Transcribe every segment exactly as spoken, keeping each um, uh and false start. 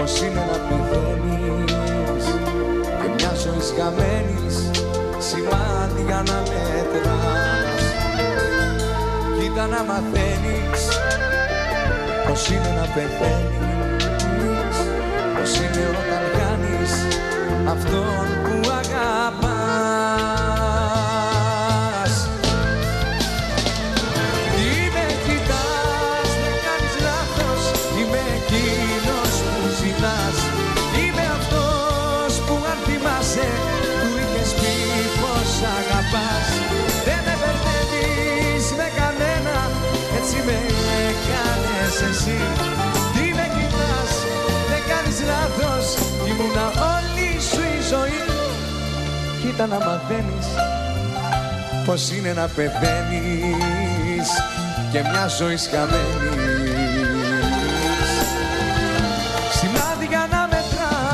πως είναι να πεθαίνεις και μια ζωή χαμένης σημάδια να μετράς. Κοίτα να μαθαίνεις πως είναι να πεθαίνεις, πως είναι όταν κάνεις αυτόν που αγαπάς. Τι με κοιτάς, δεν κάνεις λάθος, είμαι εκείνος που ζητάς. Είμαι αυτός που αν θυμάσαι του είχες πει πως αγαπάς. Δεν με μπερδεύεις με κανένα, έτσι με έκανες εσύ. Τι με κοιτάς, δεν κάνεις λάθος, ήμουνα όλη σου η ζωή. Κοίτα να μαθαίνεις πως είναι να πεθαίνεις και μια ζωή χαμένης σημάδια να μετράς.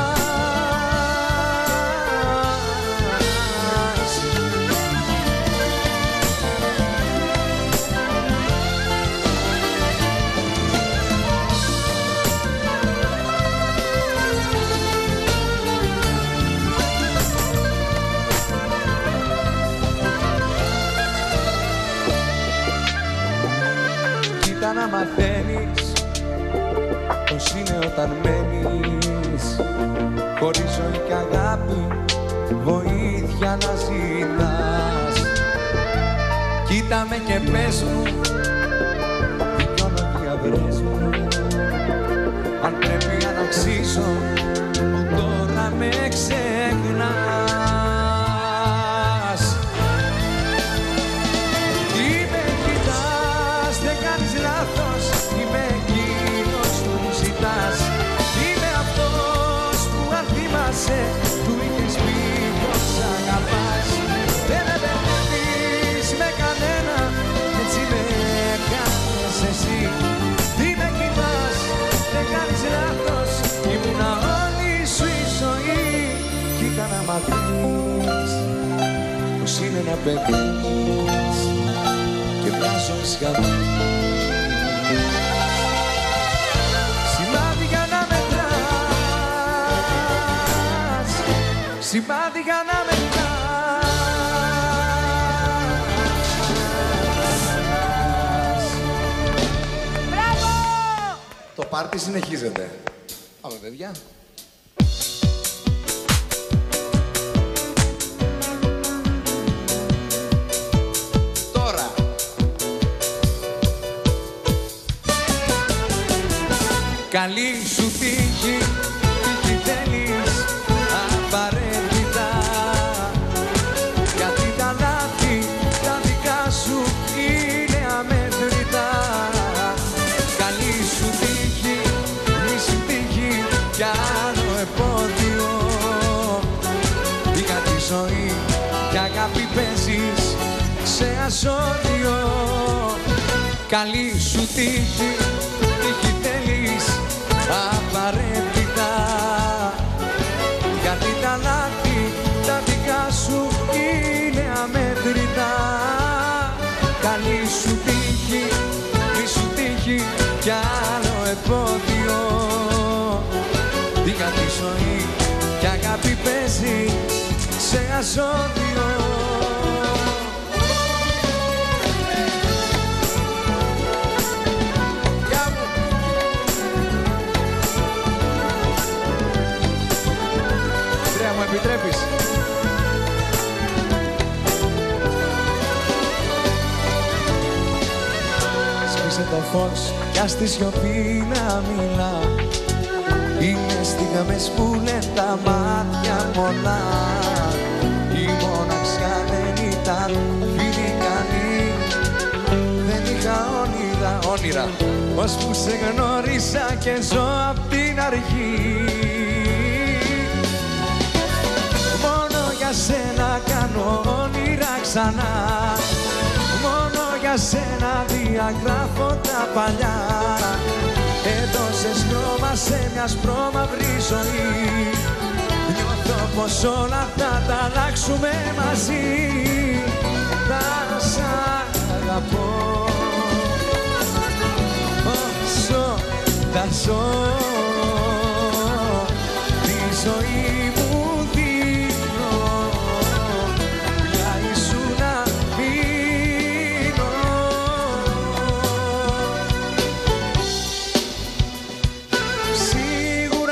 Κοίτα να μαθαίνεις πως είναι όταν μένεις χωρίς ζωή και αγάπη, βοήθεια να ζητάς. Κοίτα με και πες μου, δικαιώνω διαβρές μου, αν πρέπει να αξίσω τώρα με ξεχνάς. Είμαι εκείνος που ζητάς. Είμαι αυτός που αν θυμάσαι του είχες πει πως αγαπάς. Δεν με μπερδεύεις με κανένα, έτσι με έκανες εσύ. Τι με κοιτάς, δεν κάνεις λάθος, ήμουνα όλη σου η ζωή. Κοίτα να μαθαίνεις πως είναι να πεθαίνεις και μια ζωή χαμένη. Σημάδια να μετράς, σημάδια να μετράς. Μπράβο! Το πάρτι συνεχίζεται. Πάμε παιδιά. Καλή σου τύχη, τύχη θέλεις απαραίτητα, γιατί τα λάθη τα δικά σου είναι αμέτρητα. Καλή σου τύχη, μη σου τύχη κι άλλο επώδιο, για τη ζωή κι αγάπη παίζεις σε ασώδιο. Καλή σου τύχη, τύχη θέλεις απαραίτητα, γιατί τα λάθη τα δικά σου είναι αμέτρητα. Καλή σου τύχη, μη σου τύχη κι άλλο επώδιο, για τη ζωή κι αγάπη παίζει σε ασώδιο. Επιτρέπεις. Σβήσε το φως κι ας τη σιωπή να μιλά. Είναι στιγμές που λένε τα μάτια πολλά. Η μοναξιά δεν ήταν φιλικανή. Δεν είχα όνειρα, όνειρα, ώσπου σε γνώρισα και ζω απ' την αρχή. Για σένα κάνω όνειρα ξανά, μόνο για σένα διαγράφω τα παλιά. Έδωσες χρώμα σε μια σπρώμαυρη ζωή, νιώθω πως όλα θα τα αλλάξουμε μαζί. Θα σ' αγαπώ όσο θα ζω.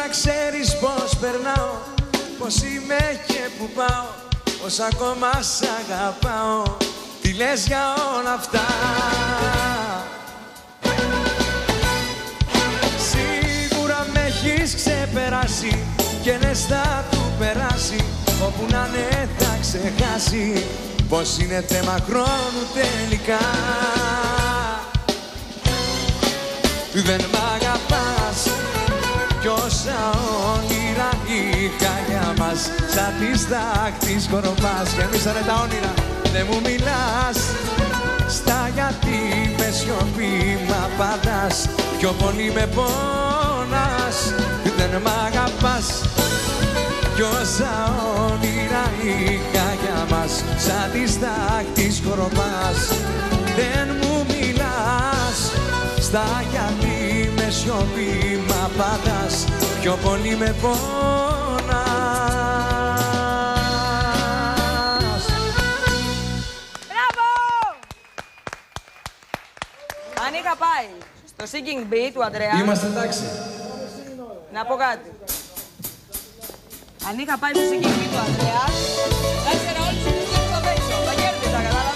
ξέρεις πως περνάω, πως είμαι και που πάω, πως ακόμα σ' αγαπάω. Τι λες για όλα αυτά? Σίγουρα με έχεις ξεπεράσει και λες θα του περάσει, όπου να είναι θα ξεχάσει πως είναι θέμα χρόνου τελικά. Δεν μ' αγαπάς κι όσα όνειρα είχα για μας, σαν τη στάχτη σκορπάς. Και εμείς θα είναι τα όνειρα. Δεν μου μιλάς στα γιατί με σιωπή μ' απαντάς, πιο πολύ με πόνας. Δεν μ' αγαπάς κι όσα όνειρα είχα για μας, σαν τη στάχτη σκορπάς. Δεν μου μιλάς στα γιατί με σιωπή μ' απαντάς, πιο πολύ με πόνας. Μπράβο! Αν είχα πάει στο Singing Bee του Ανδρέα... Είμαστε εντάξει. Να πω κάτι. Αν είχα πάει στο Singing Bee του Ανδρέα, θα ήξερα όλους τους που θα παίξω. Θα κέρδιζα, κατάλαβες.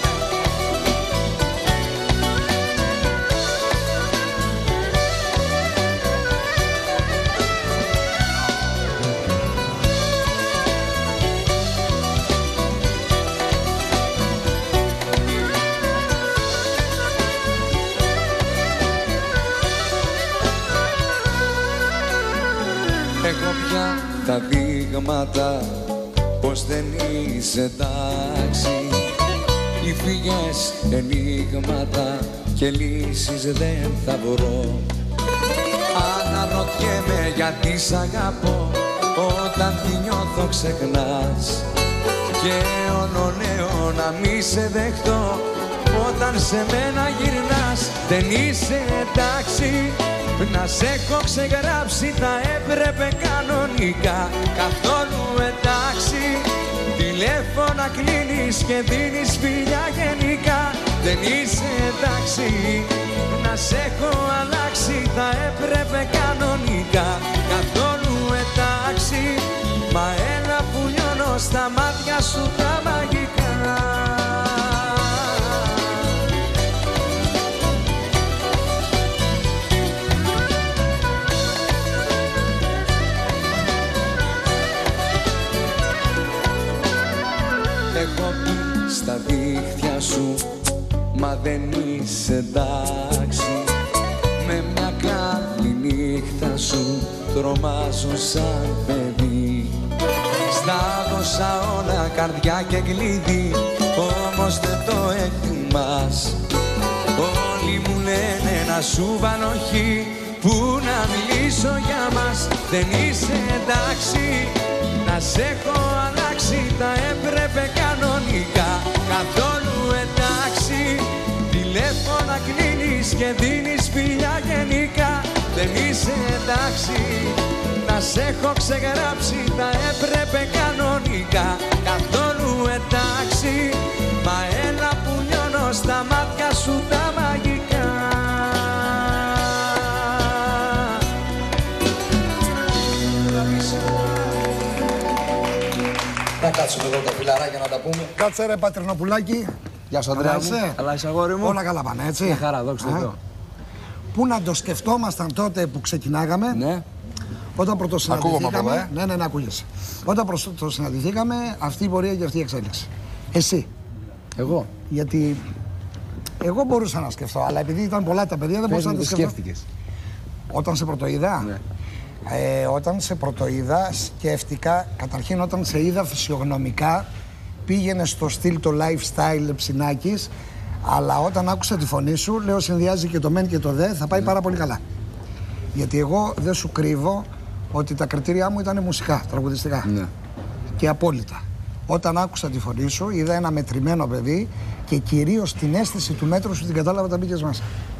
Έχω πια τα δείγματα πως δεν είσαι εντάξει. Οι φυγές ενίγματα και λύσεις δεν θα βρω. Αναρωτιέμαι γιατί σ' αγαπώ, όταν τη νιώθω ξεχνάς. Και όλο λέω να μη σε δεχτώ, όταν σε μένα γυρνάς. Δεν είσαι εντάξει, να σ' έχω ξεγράψει, θα έπρεπε κανονικά. Καθόλου εντάξει, τηλέφωνα κλείνεις και δίνεις φιλιά γενικά. Δεν είσαι εντάξει, να σ' έχω αλλάξει, θα έπρεπε κανονικά. Καθόλου εντάξει, μα έλα που λιώνω στα μάτια σου τα μαγικά. Έχω πει στα δίχτυα σου, μα δεν είσαι εντάξει. Με μια καλή νύχτα σου τρομάζω σαν παιδί. Στα δώσα όλα καρδιά και κλειδί, όμως δεν το εκτιμάς. Όλοι μου λένε να σου βάλω χι, που να μιλήσω για μας. Δεν είσαι εντάξει, να σ' έχω αλλάξει, τα έπρεπε κανονικά. Καθόλου εντάξει, τηλέφωνα κλείνεις και δίνεις φιλιά γενικά. Δεν είσαι εντάξει, να σ' έχω ξεγράψει, τα έπρεπε κανονικά. Καθόλου εντάξει, μα έλα που λιώνω στα μάτια σου τα μαγικά. Να κάτσουμε εδώ τα φιλαράκια να τα πούμε. Κάτσε ρε Πατρινοπουλάκη. Γεια σου Ανδρέα μου. Καλά είσαι αγόρι μου. Όλα καλά πάνε έτσι. Μια χαρά, δόξα τω Θεώ. Πού να το σκεφτόμασταν τότε που ξεκινάγαμε. Ναι. Όταν πρωτοσυναντηθήκαμε. Ακούγομαι από εδώ, ε. Ναι, ναι, ναι, ακούγεσαι. Όταν πρωτοσυναντηθήκαμε, αυτή η πορεία και αυτή η εξέλιξη. Εσύ. Εγώ. Γιατί εγώ μπορούσα να σκεφτώ, αλλά επειδή ήταν πολλά τα παιδιά δεν μπορούσα να το σκεφτώ. Σκέφτηκες. Όταν σε πρωτοείδα. Ναι. Ε, όταν σε πρωτοείδα σκέφτηκα, καταρχήν όταν σε είδα φυσιογνωμικά πήγαινε στο στυλ το lifestyle Ψινάκης, αλλά όταν άκουσα τη φωνή σου λέω συνδυάζει και το μεν και το δε, θα πάει mm. πάρα πολύ καλά. Γιατί εγώ δεν σου κρύβω ότι τα κριτήριά μου ήταν μουσικά, τραγουδιστικά mm. και απόλυτα. Όταν άκουσα τη φωνή σου είδα ένα μετρημένο παιδί και κυρίως την αίσθηση του μέτρου σου την κατάλαβα όταν μπήκες μέσα.